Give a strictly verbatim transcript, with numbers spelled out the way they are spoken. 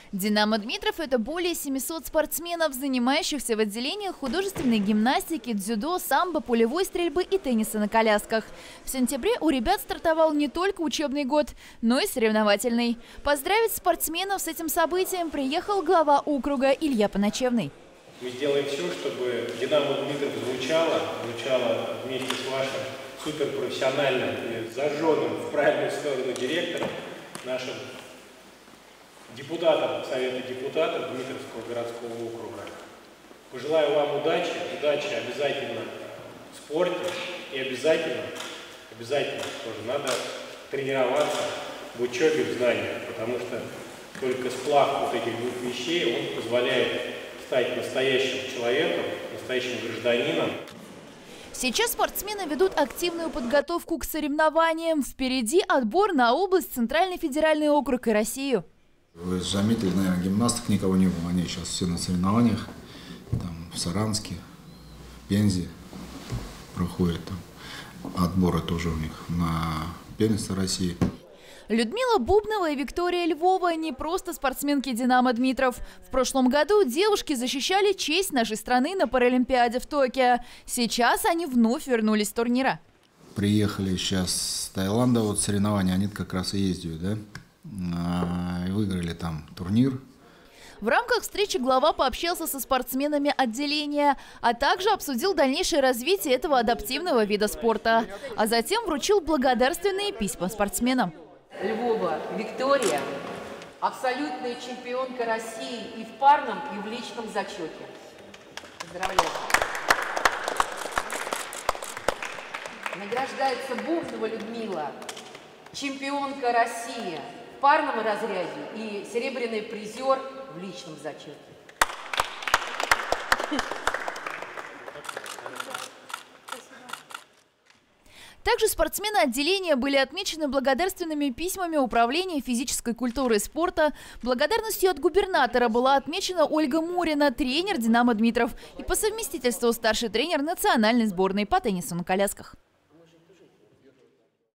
«Динамо Дмитров» – это более семисот спортсменов, занимающихся в отделениях художественной гимнастики, дзюдо, самбо, пулевой стрельбы и тенниса на колясках. В сентябре у ребят стартовал не только учебный год, но и соревновательный. Поздравить спортсменов с этим событием приехал глава округа Илья Поночевный. Мы сделаем все, чтобы «Динамо Дмитров» звучало, звучало вместе с вашим суперпрофессиональным и зажженным в правильную сторону директором, нашим депутатом Совета депутатов Дмитровского городского округа. Пожелаю вам удачи, удачи обязательно в спорте и обязательно, обязательно тоже надо тренироваться в учебе, в знаниях, потому что только сплав вот этих двух вещей, он позволяет стать настоящим человеком, настоящим гражданином. Сейчас спортсмены ведут активную подготовку к соревнованиям. Впереди отбор на область, Центральный федеральный округ и Россию. Вы заметили, наверное, гимнасток никого не было. Они сейчас все на соревнованиях. Там, в Саранске, Пензе проходят там отборы тоже у них на первенство России. Людмила Бубнова и Виктория Львова не просто спортсменки «Динамо Дмитров». В прошлом году девушки защищали честь нашей страны на Паралимпиаде в Токио. Сейчас они вновь вернулись с турнира. Приехали сейчас с Таиланда, вот соревнования, они как раз и ездят, да? И выиграли там турнир. В рамках встречи глава пообщался со спортсменами отделения, а также обсудил дальнейшее развитие этого адаптивного вида спорта. А затем вручил благодарственные письма спортсменам. Львова Виктория – абсолютная чемпионка России и в парном, и в личном зачете. Поздравляю. Награждается Бубнова Людмила, чемпионка России в парном разряде и серебряный призер в личном зачете. Также спортсмены отделения были отмечены благодарственными письмами Управления физической культуры и спорта. Благодарностью от губернатора была отмечена Ольга Мурина, тренер «Динамо Дмитров», и по совместительству старший тренер национальной сборной по теннису на колясках.